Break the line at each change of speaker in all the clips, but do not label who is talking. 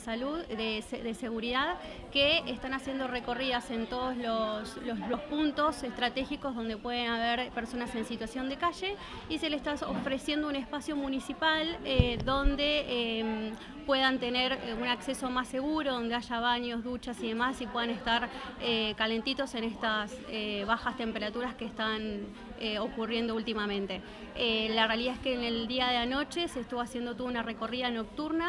salud, de seguridad, que están haciendo recorridas en todos los puntos estratégicos donde pueden haber personas en situación de calle, y se les está ofreciendo un espacio municipal donde puedan tener un acceso más seguro, donde haya baños, duchas y demás, y puedan estar calentitos en estas bajas temperaturas que están ocurriendo últimamente. La realidad es que en el día de anoche se estuvo haciendo toda una recorrida nocturna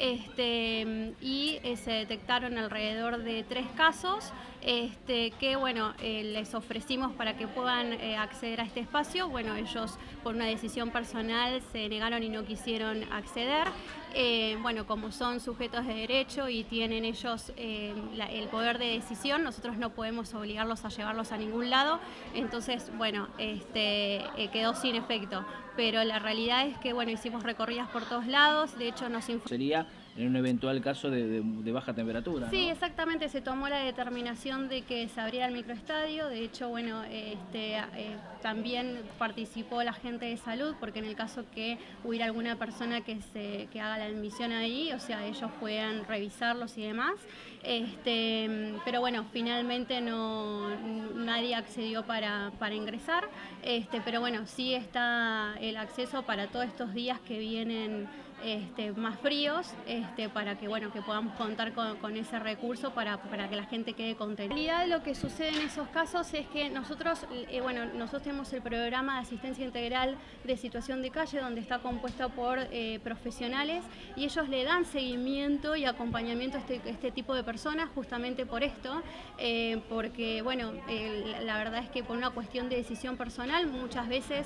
y se detectaron alrededor de 3 casos que bueno, les ofrecimos para que puedan acceder a este espacio. Bueno, ellos por una decisión personal se negaron y no quisieron acceder. Bueno, como son sujetos de derecho y tienen ellos el poder de decisión, nosotros no podemos obligarlos a llevarlos a ningún lado, entonces bueno, quedó sin efecto. Pero la realidad es que bueno, hicimos recorridas por todos lados, de hecho nos informó.
Sería en un eventual caso de baja temperatura, ¿no?
Sí, exactamente, se tomó la determinación de que se abriera el microestadio. De hecho, bueno, también participó la gente de salud, porque en el caso que hubiera alguna persona que haga la admisión ahí, o sea, ellos puedan revisarlos y demás. Pero bueno, finalmente nadie accedió para ingresar, pero bueno, sí está el acceso para todos estos días que vienen más fríos, para que bueno, que podamos contar con ese recurso para que la gente quede contenta. En realidad lo que sucede en esos casos es que nosotros tenemos el programa de asistencia integral de situación de calle, donde está compuesto por profesionales, y ellos le dan seguimiento y acompañamiento a este tipo de personas, justamente por esto, porque bueno, la verdad es que por una cuestión de decisión personal muchas veces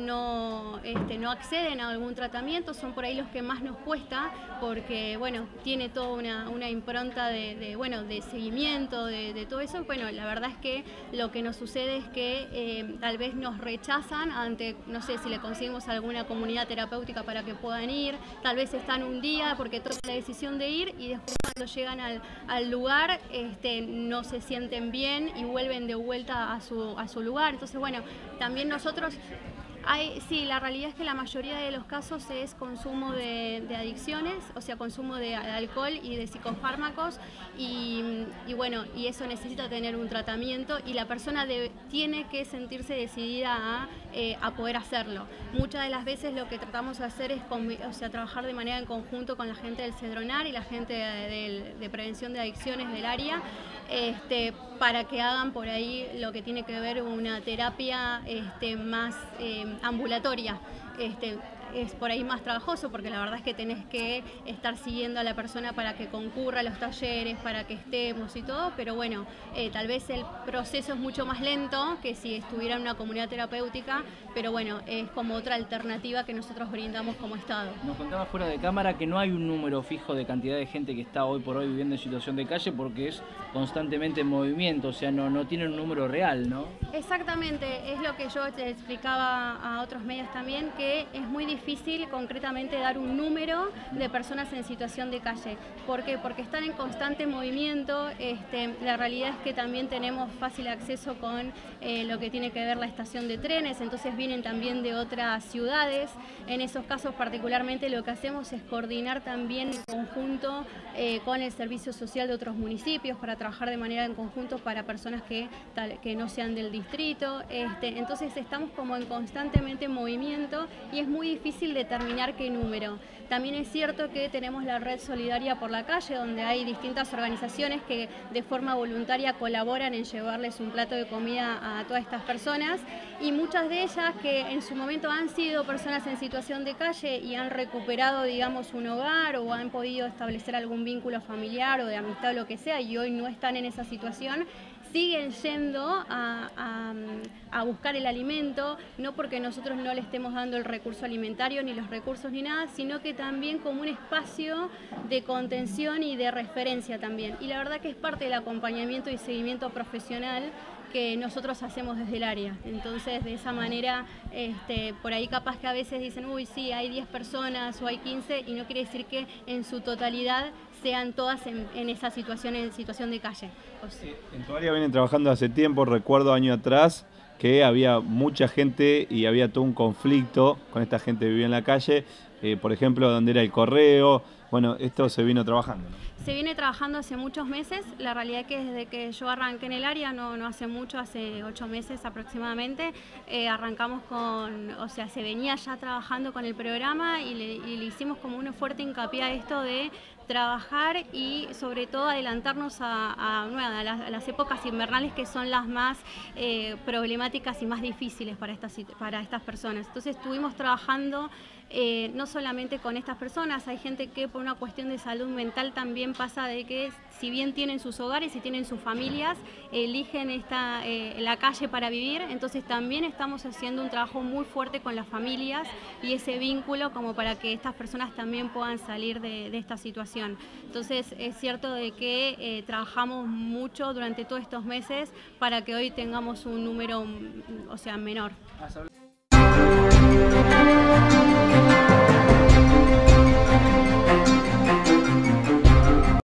no acceden a algún tratamiento, son por ahí los que más nos cuesta, porque bueno, tiene toda una impronta de seguimiento, de todo eso. Bueno, la verdad es que lo que nos sucede es que tal vez nos rechazan ante, no sé, si le conseguimos alguna comunidad terapéutica para que puedan ir, tal vez están un día porque toman la decisión de ir, y después cuando llegan al lugar no se sienten bien y vuelven de vuelta a su lugar. Entonces bueno, también nosotros... Sí, la realidad es que la mayoría de los casos es consumo de adicciones, o sea, consumo de alcohol y de psicofármacos, y bueno, y eso necesita tener un tratamiento, y la persona tiene que sentirse decidida a poder hacerlo. Muchas de las veces lo que tratamos de hacer es trabajar de manera en conjunto con la gente del Cedronar y la gente de prevención de adicciones del área, para que hagan por ahí lo que tiene que ver una terapia más ambulatoria. Es por ahí más trabajoso, porque la verdad es que tenés que estar siguiendo a la persona para que concurra a los talleres, para que estemos y todo, pero bueno, tal vez el proceso es mucho más lento que si estuviera en una comunidad terapéutica, pero bueno, es como otra alternativa que nosotros brindamos como Estado.
Nos contaba fuera de cámara que no hay un número fijo de cantidad de gente que está hoy por hoy viviendo en situación de calle, porque es constantemente en movimiento, o sea, no tiene un número real, ¿no?
Exactamente, es lo que yo te explicaba a otros medios también, que es muy difícil concretamente dar un número de personas en situación de calle. ¿Por qué? Porque están en constante movimiento. La realidad es que también tenemos fácil acceso con lo que tiene que ver la estación de trenes, entonces vienen también de otras ciudades. En esos casos particularmente lo que hacemos es coordinar también en conjunto con el servicio social de otros municipios, para trabajar de manera en conjunto para personas que no sean del distrito. Entonces estamos como en constantemente movimiento, y es muy difícil determinar qué número. También es cierto que tenemos la red Solidaria por la Calle, donde hay distintas organizaciones que de forma voluntaria colaboran en llevarles un plato de comida a todas estas personas, y muchas de ellas que en su momento han sido personas en situación de calle y han recuperado, digamos, un hogar, o han podido establecer algún vínculo familiar o de amistad o lo que sea, y hoy no están en esa situación, siguen yendo a buscar el alimento, no porque nosotros no le estemos dando el recurso alimentario, ni los recursos ni nada, sino que también como un espacio de contención y de referencia también. Y la verdad que es parte del acompañamiento y seguimiento profesional que nosotros hacemos desde el área. Entonces, de esa manera, por ahí capaz que a veces dicen, uy, sí, hay 10 personas o hay 15, y no quiere decir que en su totalidad sean todas en esa situación, en situación de calle. O sea,
en tu área vienen trabajando hace tiempo, recuerdo años atrás que había mucha gente y había todo un conflicto con esta gente que vivía en la calle. por ejemplo, donde era el correo. Bueno, esto se vino trabajando, ¿no?
Se viene trabajando hace muchos meses. La realidad que desde que yo arranqué en el área, no hace mucho, hace 8 meses aproximadamente, arrancamos o sea, se venía ya trabajando con el programa y le hicimos como un fuerte hincapié a esto de trabajar y sobre todo adelantarnos a las épocas invernales, que son las más problemáticas y más difíciles para estas personas. Entonces estuvimos trabajando no solamente con estas personas, hay gente que por una cuestión de salud mental también pasa de que si bien tienen sus hogares y tienen sus familias, eligen la calle para vivir. Entonces también estamos haciendo un trabajo muy fuerte con las familias y ese vínculo como para que estas personas también puedan salir de esta situación. Entonces es cierto de que trabajamos mucho durante todos estos meses para que hoy tengamos un número, o sea, menor.